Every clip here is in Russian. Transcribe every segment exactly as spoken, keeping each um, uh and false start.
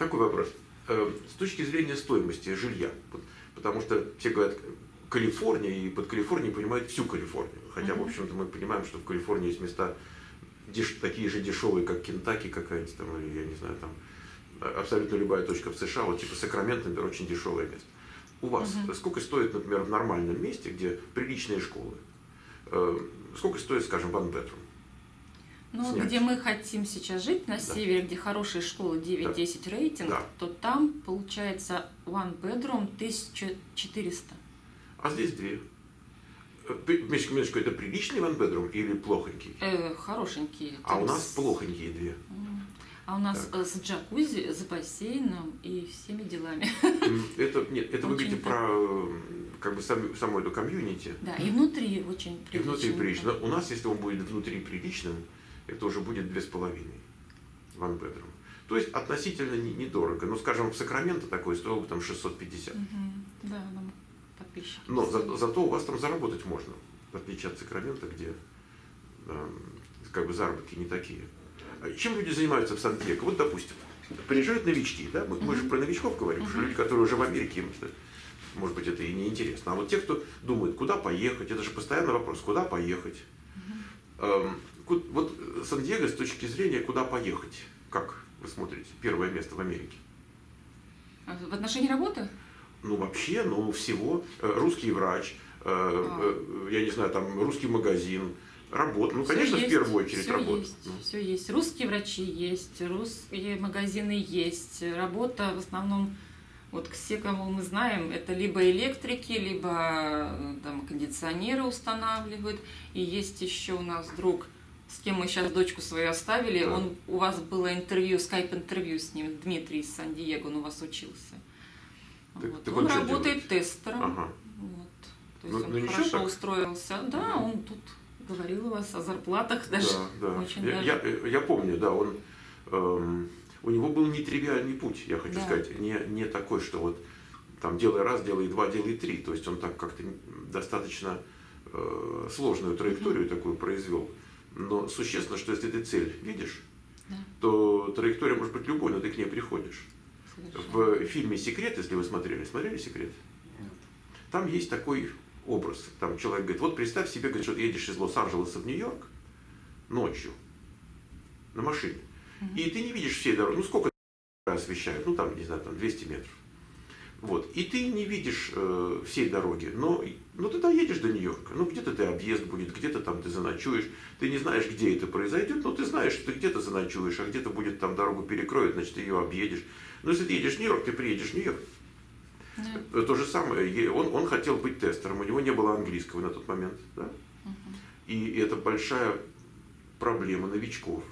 такой вопрос. С точки зрения стоимости жилья, потому что все говорят Калифорния, и под Калифорнией понимают всю Калифорнию. Хотя, в общем-то, мы понимаем, что в Калифорнии есть места деш... такие же дешевые, как Кентаки какая-нибудь, там, или, я не знаю, там, абсолютно любая точка в США, вот типа Сакраменто, например, очень дешевое место. У вас uh-huh. сколько стоит, например, в нормальном месте, где приличные школы, э, сколько стоит, скажем, one bedroom? Ну, снять? Где мы хотим сейчас жить, на да. севере, где хорошие школы девять-десять да. рейтинг, да. то там получается one bedroom тысяча четыреста. А здесь две. Минуточку, минуточку, это приличный one bedroom или плохонький? Э, хорошенькие. А у нас с... плохонькие две. А у нас так. с джакузи, с бассейном и всеми делами. Это, нет, это вы говорите про как бы сам, саму эту комьюнити. Да, и внутри очень прилично. И внутри прилично. У нас, если он будет внутри приличным, это уже будет две с половиной one bedroom. То есть относительно недорого. Ну, скажем, в Сакраменто такое стоило бы там шестьсот пятьдесят. Угу. Да, нам подписчики. Но за, зато у вас там заработать можно, в отличие от Сакрамента, где э, как бы заработки не такие. Чем люди занимаются в Сан-Диего? Вот, допустим, приезжают новички, да? Мы, мы же про новичков говорим, что люди, которые уже в Америке, им, может быть, это и не интересно. А вот те, кто думает, куда поехать, это же постоянный вопрос, куда поехать. Эм, вот Сан-Диего с точки зрения, куда поехать, как вы смотрите, первое место в Америке? В отношении работы? Ну, вообще, ну, всего. Русский врач, э, а. э, я не знаю, там, русский магазин. Работа. Ну, все конечно, есть, в первую очередь все работа. Есть, ну. Все есть. Русские врачи есть, русские магазины есть. Работа в основном, вот все, кого мы знаем, это либо электрики, либо там кондиционеры устанавливают. И есть еще у нас друг, с кем мы сейчас дочку свою оставили. Да. Он, у вас было интервью, скайп-интервью с ним, Дмитрий из Сан-Диего, он у вас учился. Так, вот. так Он, он работает тестером. Ага. Вот. То есть ну, он ну, хорошо так. устроился. Да, угу. Он тут говорил у вас о зарплатах даже. Да, да. Очень я, даже. Я, я помню, да, он, эм, у него был нетривиальный путь, я хочу да. сказать, не, не такой, что вот там делай раз, делай два, делай три. То есть он так как-то достаточно э, сложную траекторию mm-hmm. такую произвел. Но существенно, что если ты цель видишь, да. то траектория может быть любой, но ты к ней приходишь. Совершенно. В фильме «Секрет», если вы смотрели, смотрели «Секрет»? Нет. Там есть такой образ. Там человек говорит, вот представь себе, говорит, что ты едешь из Лос-Анджелеса в Нью-Йорк ночью на машине, mm-hmm. и ты не видишь всей дороги. Ну, сколько освещают? Ну, там, не знаю, там двести метров. Вот. И ты не видишь э, всей дороги, но, но ты доедешь до Нью-Йорка. Ну, где-то ты объезд будет, где-то там ты заночуешь. Ты не знаешь, где это произойдет, но ты знаешь, что ты где-то заночуешь, а где-то будет там дорогу перекроют, значит, ты ее объедешь. Но если ты едешь в Нью-Йорк, ты приедешь в Нью-Йорк. Yeah. То же самое, он, он хотел быть тестером, у него не было английского на тот момент. Да? Uh-huh. И это большая проблема новичков.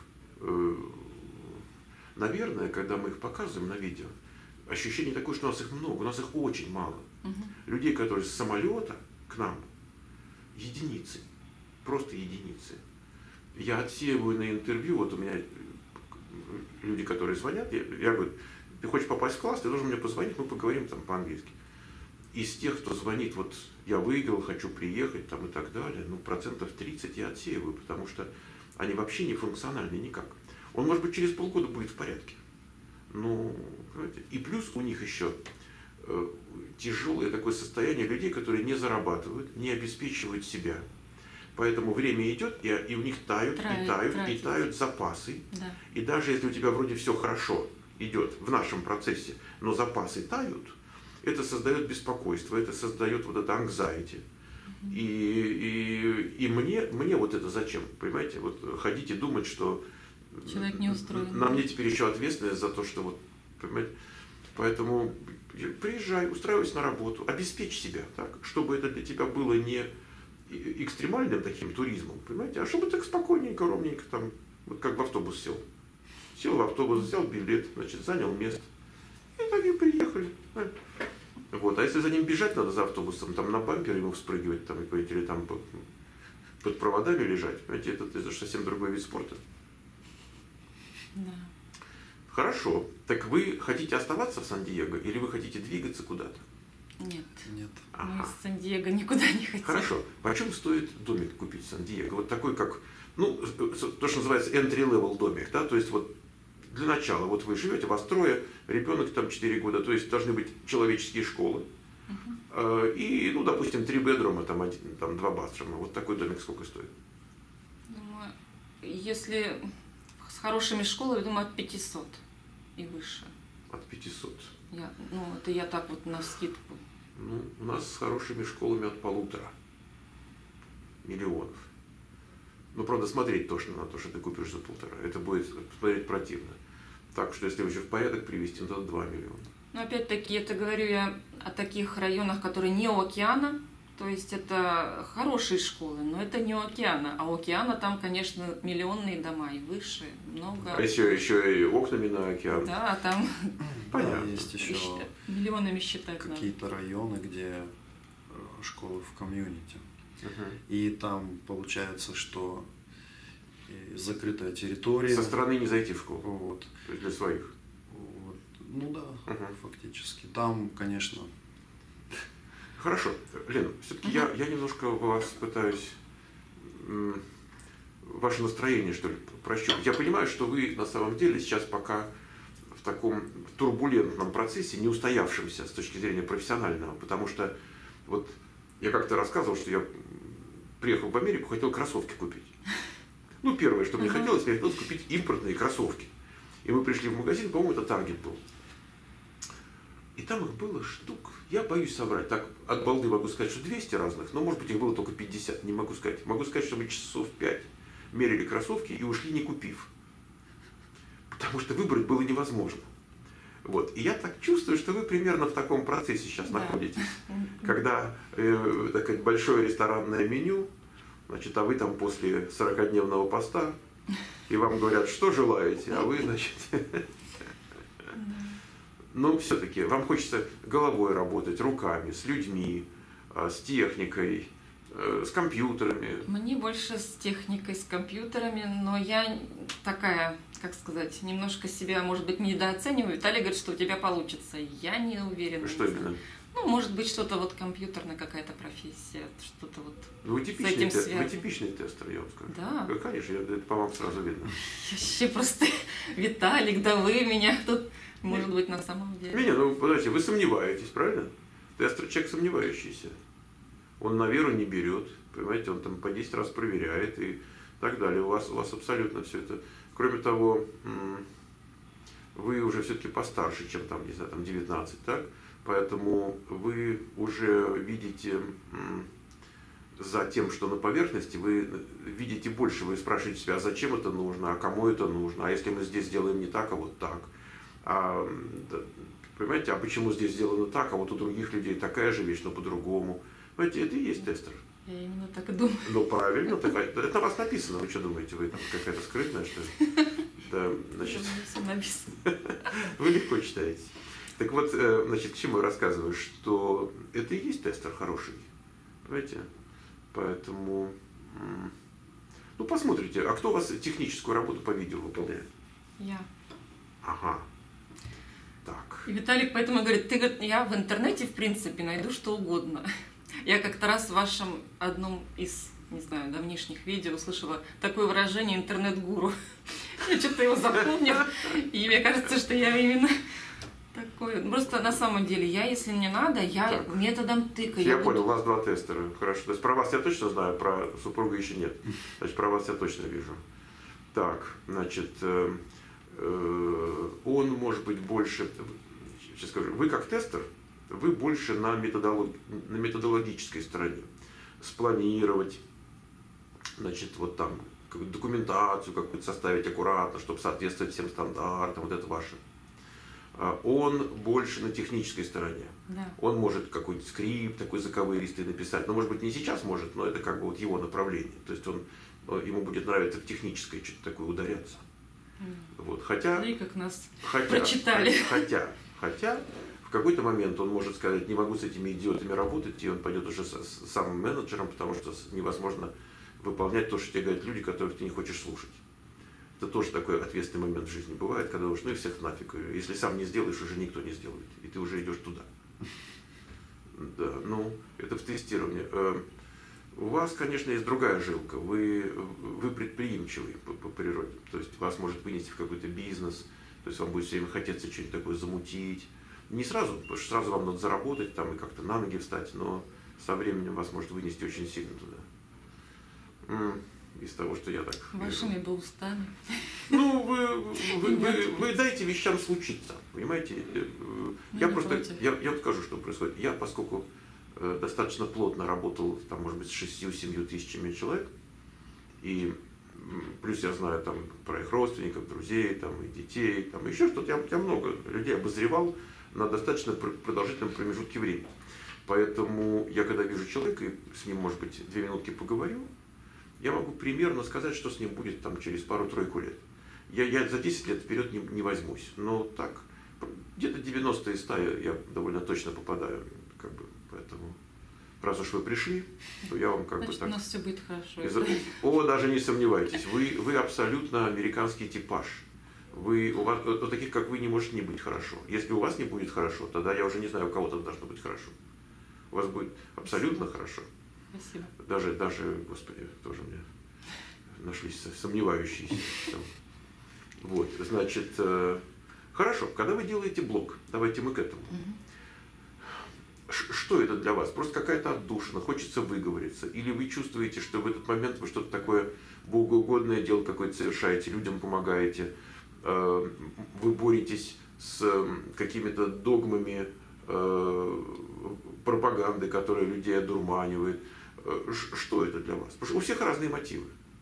Наверное, когда мы их показываем на видео, ощущение такое, что у нас их много, у нас их очень мало. Uh-huh. Людей, которые с самолета к нам, единицы, просто единицы. Я отсеиваю на интервью, вот у меня люди, которые звонят, я, я говорю, ты хочешь попасть в класс, ты должен мне позвонить, мы поговорим там по-английски. Из тех, кто звонит, вот я выиграл, хочу приехать там и так далее, ну процентов тридцать я отсеиваю, потому что они вообще не функциональны никак. Он, может быть, через полгода будет в порядке. Ну, понимаете? И плюс у них еще э, тяжелое такое состояние людей, которые не зарабатывают, не обеспечивают себя. Поэтому время идет, и, и у них тают, Травит, и тают, тратить. и тают запасы. Да. И даже если у тебя вроде все хорошо идет в нашем процессе, но запасы тают, это создает беспокойство, это создает вот это anxiety. Mm-hmm. И, и, и мне, мне вот это зачем, понимаете, вот ходить и думать, что человек не устроен. На мне теперь еще ответственность за то, что вот, понимаете, поэтому приезжай, устраивайся на работу, обеспечь себя так, чтобы это для тебя было не экстремальным таким туризмом, понимаете, а чтобы так спокойненько, ровненько там, вот как в автобус сел. Сел в автобус, взял билет, значит, занял место. И так и приехали. Вот. А если за ним бежать надо за автобусом, там на бампер ему вспрыгивать, там, или там под, под проводами лежать, понимаете, это, это совсем другой вид спорта. Да. Хорошо. Так вы хотите оставаться в Сан-Диего или вы хотите двигаться куда-то? Нет. Нет. Ага. Мы из Сан-Диего никуда не хотим. Хорошо. Почем стоит домик купить в Сан-Диего? Вот такой, как, ну, то, что называется entry-level домик, да, то есть вот для начала, вот вы живете, вас трое, ребенок там четыре года, то есть должны быть человеческие школы. Uh-huh. И, ну, допустим, три бедрума, там, один, там два батрума. Вот такой домик сколько стоит? Думаю, если с хорошими школами, думаю, от пятисот и выше. От пятисот? Я, ну, это я так вот навскидку. Ну, у нас с хорошими школами от полутора миллионов. Ну, правда, смотреть тошно на то, что ты купишь за полтора. Это будет смотреть противно. Так что, если уже в порядок привести, то два миллиона. Но опять-таки, это говорю я о таких районах, которые не у океана. То есть это хорошие школы, но это не у океана. А у океана там, конечно, миллионные дома и выше, много. А еще, еще и окнами на океан. Да, там понятно. Да, есть еще миллионами считать какие-то районы, где школы в комьюнити. Uh-huh. И там получается, что закрытая территория. Со стороны не зайти в школу. Вот. То есть для своих. Вот. Ну да, uh-huh. фактически. Там, конечно. Хорошо. Лена, все-таки uh-huh. я, я немножко вас пытаюсь м, ваше настроение, что ли, прощупать. Я понимаю, что вы на самом деле сейчас пока в таком турбулентном процессе, не устоявшемся с точки зрения профессионального, потому что вот я как-то рассказывал, что я приехал в Америку, хотел кроссовки купить. Ну, первое, что мне uh-huh. хотелось, мне хотелось купить импортные кроссовки. И мы пришли в магазин, по-моему, это Таргет был. И там их было штук, я боюсь соврать, так от балды могу сказать, что двести разных, но может быть их было только пятьдесят, не могу сказать. Могу сказать, что мы часов пять мерили кроссовки и ушли не купив. Потому что выбрать было невозможно. Вот. И я так чувствую, что вы примерно в таком процессе сейчас да. находитесь. Когда э, так сказать, большое ресторанное меню, значит, а вы там после сорокадневного поста, и вам говорят, что желаете, а вы, значит... Но все-таки вам хочется головой работать, руками, с людьми, с техникой, с компьютерами. Мне больше с техникой, с компьютерами, но я такая, как сказать, немножко себя, может быть, недооцениваю. Виталий говорит, что у тебя получится. Я не уверена. Что не именно? Ну, может быть, что-то вот компьютерная какая-то профессия, что-то вот вы с этим те, связано. Вы типичный тестер, я вам скажу. Да. Конечно, это по вам сразу видно. Вообще просто, Виталик, да вы меня тут... Может быть, на самом деле. Не, ну, подождите, вы сомневаетесь, правильно? Тестер человек сомневающийся. Он на веру не берет, понимаете, он там по десять раз проверяет и так далее. У вас, у вас абсолютно все это. Кроме того, вы уже все-таки постарше, чем там, не знаю, там девятнадцать, так? Поэтому вы уже видите за тем, что на поверхности, вы видите больше, вы спрашиваете себя, а зачем это нужно, а кому это нужно, а если мы здесь сделаем не так, а вот так. А, понимаете, а почему здесь сделано так, а вот у других людей такая же вещь, но по-другому. Понимаете, это и есть тестер. Я именно так и думаю. Ну, правильно, так, это на вас написано. Вы что думаете, вы там какая-то скрытная, что ли? Да, значит, все написано. Вы легко читаете. Так вот, значит, к чему я рассказываю, что это и есть тестер хороший. Понимаете? Поэтому, ну, посмотрите, а кто у вас техническую работу по видео выполняет? Я. Ага. Так. И Виталик поэтому говорит, ты, я в интернете, в принципе, найду что угодно. Я как-то раз в вашем одном из, не знаю, давнишних видео услышала такое выражение «интернет-гуру». Я что-то его запомнила, и мне кажется, что я именно такой. Просто на самом деле, я, если мне надо, я так. методом тыка. Я, я понял, буду... у вас два тестера. Хорошо. То есть про вас я точно знаю, про супруга еще нет. Значит, про вас я точно вижу. Так, значит... Он может быть больше, сейчас скажу, вы как тестер, вы больше на, методолог, на методологической стороне. Спланировать, значит, вот там документацию какую-то составить аккуратно, чтобы соответствовать всем стандартам, вот это ваше. Он больше на технической стороне. Да. Он может какой-нибудь скрипт, такой заковыристый написать. Но, может быть, не сейчас может, но это как бы вот его направление. То есть он, ему будет нравиться в техническое что-то такое ударяться. Вот, хотя, и как нас хотя, прочитали. Хотя, хотя в какой-то момент он может сказать, не могу с этими идиотами работать, и он пойдет уже с, с самым менеджером, потому что невозможно выполнять то, что тебе говорят люди, которых ты не хочешь слушать. Это тоже такой ответственный момент в жизни бывает, когда уж ну и всех нафиг. Если сам не сделаешь, уже никто не сделает, и ты уже идешь туда. Да, ну, это в тестировании. У вас, конечно, есть другая жилка. Вы, вы предприимчивый по, по природе. То есть вас может вынести в какой-то бизнес, То есть вам будет все время хотеться что-нибудь такое замутить. Не сразу, потому что сразу вам надо заработать там и как-то на ноги встать, но со временем вас может вынести очень сильно туда. Из того, что я так... Вашими бы устами. Ну, вы, вы, вы, вы дайте вещам случиться, понимаете? Мы я не просто, против. я, я вот скажу, что происходит. Я, поскольку э, достаточно плотно работал, там, может быть, с шестью-семью тысячами человек, и м, плюс я знаю там про их родственников, друзей, там, и детей, там, еще что-то, я, я много людей обозревал на достаточно пр- продолжительном промежутке времени. Поэтому я, когда вижу человека, и с ним, может быть, две минутки поговорю, я могу примерно сказать, что с ним будет там, через пару-тройку лет. Я, я за десять лет вперед не, не возьмусь, но так, где-то девяносто из ста я, я довольно точно попадаю, как бы, поэтому, раз уж вы пришли, то я вам как Значит, бы так... у нас все будет хорошо. Из... О, даже не сомневайтесь, вы, вы абсолютно американский типаж. Вы, у, вас, у таких, как вы, не может не быть хорошо. Если у вас не будет хорошо, тогда я уже не знаю, у кого-то должно быть хорошо. У вас будет абсолютно Спасибо. хорошо. Спасибо. Даже, даже, господи, тоже мне нашлись сомневающиеся. Там. Вот, значит, э, хорошо, когда вы делаете блог, давайте мы к этому. Угу. Что это для вас? Просто какая-то отдушина, хочется выговориться? Или вы чувствуете, что в этот момент вы что-то такое богоугодное дело какое-то совершаете, людям помогаете, э, вы боретесь с э, какими-то догмами э, пропаганды, которая людей одурманивает? Э, что это для вас? Потому что у всех разные мотивы.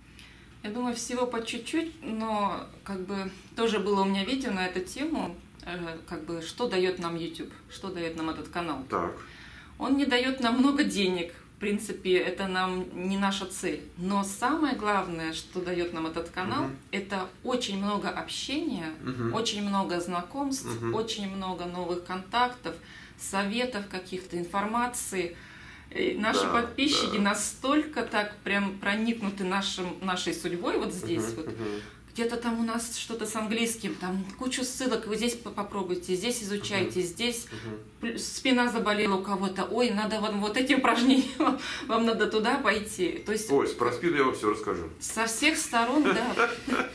Я думаю, всего по чуть-чуть, но как бы тоже было у меня видео на эту тему, э, как бы что дает нам YouTube, что дает нам этот канал. Так. Он не дает нам много денег, в принципе, это нам не наша цель. Но самое главное, что дает нам этот канал, Мгм. это очень много общения, Мгм. очень много знакомств, Мгм. очень много новых контактов, советов каких-то, информации. И наши Да, подписчики да. настолько так прям проникнуты нашим, нашей судьбой вот здесь Мгм. вот. Мгм. Где-то там у нас что-то с английским, там кучу ссылок, вы здесь по- попробуйте, здесь изучайте, здесь Мгм. пл- спина заболела у кого-то, ой, надо вот, вот эти упражнения, вам надо туда пойти. То есть Ой, про спину я вам все расскажу. со всех сторон, да.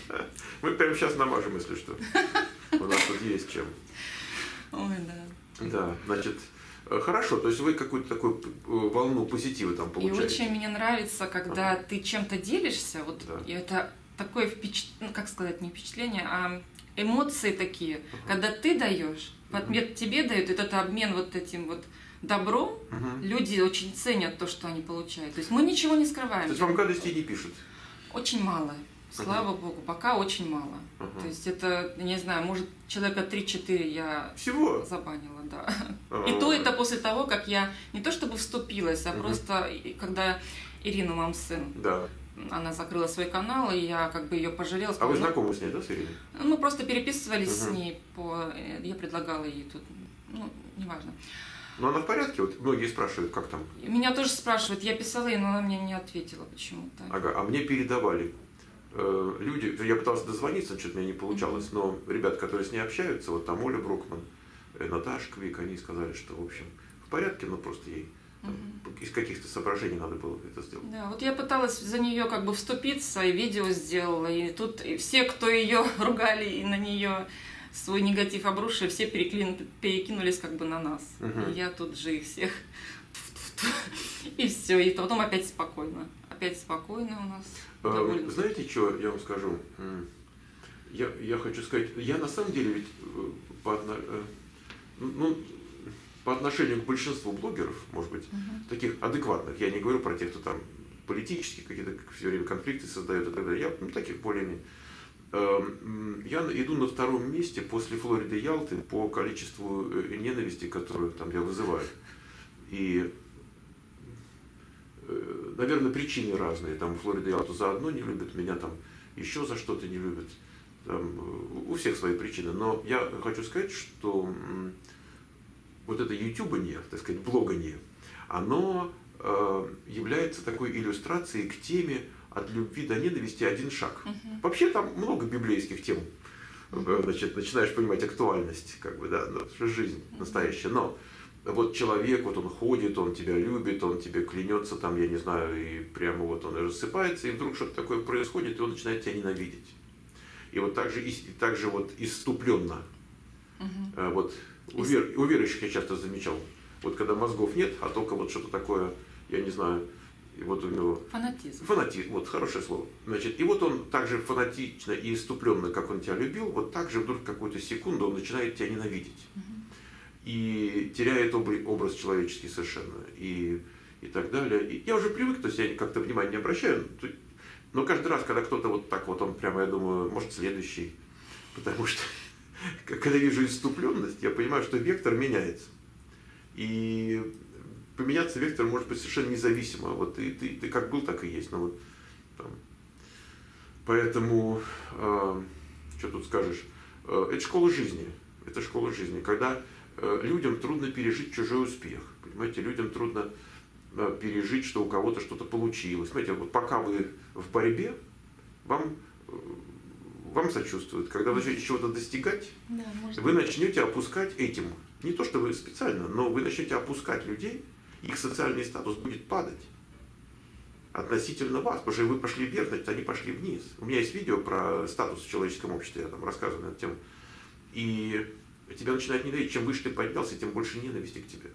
Мы прямо сейчас намажем, если что. У нас тут есть чем. Ой, да. Да, значит, э, хорошо, то есть вы какую-то такую э, волну позитива там И получаете. очень мне нравится, когда Ага. ты чем-то делишься, вот Да. и это такое впечатление, ну как сказать, не впечатление, а эмоции такие, Ага. когда ты даешь, в Мгм. ответ тебе дают, и этот обмен вот этим вот добром, Мгм. люди очень ценят то, что они получают. То есть мы ничего не То скрываем. есть вам гадости не пишут? Очень мало. Слава богу, пока очень мало. Ага. То есть это, не знаю, может, человека три-четыре я Всего? забанила, да. А, И то это после того, как я не то чтобы вступилась, а Мгм. просто и- когда Ирина, мам сын, Да. она закрыла свой канал, и я как бы ее пожалела. А сказала, вы ну, знакомы с ней, да, с Ириной? мы просто переписывались с Мгм. ней, по, э, я предлагала ей тут, ну, неважно. Но она в порядке? Вот многие спрашивают, как там? И меня тоже спрашивают, я писала ей, но она мне не ответила почему-то. Ага, а мне передавали э, люди, я пытался дозвониться, что-то у меня не получалось, но ребята, которые с ней общаются, вот там Оля Брокман, э, Наташа Квик, они сказали, что, в общем, в порядке, но просто ей там, из каких-то соображений надо было это сделать. Да, вот я пыталась за нее как бы вступиться, и видео сделала, и тут и все, кто ее ругали и на нее свой негатив обрушили, все переклин... перекинулись как бы на нас. Мгм. И я тут же их всех и все, и потом опять спокойно. Опять спокойно у нас. Э, довольно. Знаете, что я вам скажу? М, Я, я хочу сказать, я на самом деле ведь э, по, отно- э, ну, по отношению к большинству блогеров, может быть, Мгм. таких адекватных, я не говорю про тех, кто там политические какие-то все время конфликты создает и так далее, я ну, таких более-менее. Эм, Я иду на втором месте после Флориды и Ялты по количеству э, ненависти, которую там я вызываю. И, э, наверное, причины разные. Там Флорида и Ялту за одно не любят, меня там еще за что-то не любят. Там, э, у всех свои причины. Но я хочу сказать, что м, вот это ютубание, так сказать, блогание, оно э, является такой иллюстрацией к теме «От любви до ненависти один шаг». Мгм. Вообще там много библейских тем. Э, Значит, начинаешь понимать актуальность, как бы, да, ну, что жизнь настоящая. Но вот человек, вот он ходит, он тебя любит, он тебе клянется, там, я не знаю, и прямо вот он и рассыпается, и вдруг что-то такое происходит, и он начинает тебя ненавидеть. И вот так же, и так же вот исступленно. Угу. Вот у, вер, у верующих я часто замечал, вот когда мозгов нет, а только вот что-то такое, я не знаю, и вот у него... Фанатизм. Фанатизм, вот хорошее слово. Значит, и вот он так же фанатично и иступленно, как он тебя любил, вот так же вдруг какую-то секунду он начинает тебя ненавидеть. Угу. И теряет образ человеческий совершенно. И, и так далее. И я уже привык, то есть я как-то внимания не обращаю. Но каждый раз, когда кто-то вот так вот, он прямо, я думаю, может следующий. Потому что, когда вижу иступленность, я понимаю, что вектор меняется. И поменяться вектор может быть совершенно независимо. Вот ты, ты, ты как был, так и есть. Но вот, там. Поэтому, э, что тут скажешь, э, это школа жизни. Это школа жизни. Когда э, людям трудно пережить чужой успех. Понимаете, людям трудно э, пережить, что у кого-то что-то получилось. Понимаете, вот пока вы в борьбе, вам, э, вам сочувствуют. Когда вы начнете чего-то достигать, да, вы начнете опускать этим. Не то, что вы специально, но вы начнете опускать людей, их социальный статус будет падать относительно вас, потому что вы пошли вверх, значит, они пошли вниз. У меня есть видео про статус в человеческом обществе, я там рассказываю на эту тему. И тебя начинает ненавидеть. Чем выше ты поднялся, тем больше ненависти к тебе.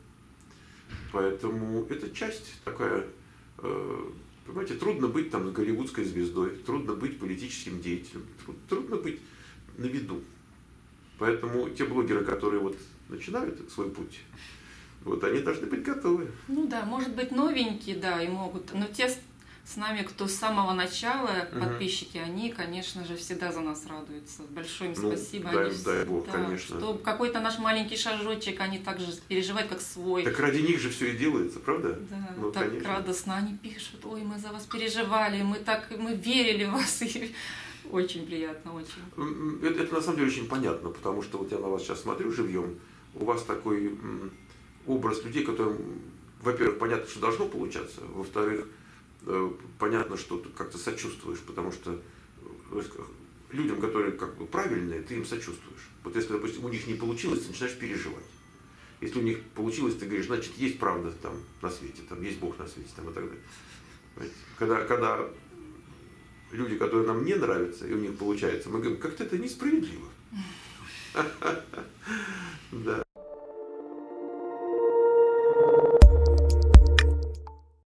Поэтому это часть такая, э, понимаете, трудно быть там голливудской звездой, трудно быть политическим деятелем, труд, трудно быть на виду. Поэтому те блогеры, которые вот начинают свой путь, вот они должны быть готовы. Ну да, может быть новенькие, да, и могут, но те с нами, кто с самого начала, угу. подписчики, они, конечно же, всегда за нас радуются. Большое им ну, спасибо. Дай, они дай Бог, да, конечно. Что какой-то наш маленький шажочек, они также переживают, как свой. Так ради них же все и делается, правда? Да, ну, так конечно. радостно они пишут, ой, мы за вас переживали, мы так, мы верили в вас. И очень приятно, очень. Это, это на самом деле очень понятно, потому что вот я на вас сейчас смотрю живьем, у вас такой м, образ людей, которым, во-первых, понятно, что должно получаться, во-вторых, э, понятно, что ты как-то сочувствуешь, потому что э, людям, которые как бы правильные, ты им сочувствуешь. Вот если, допустим, у них не получилось, ты начинаешь переживать. Если у них получилось, ты говоришь, значит, есть правда там на свете, там есть Бог на свете, там, и так далее. Когда, когда люди, которые нам не нравятся, и у них получается, мы говорим, как-то это несправедливо. Да.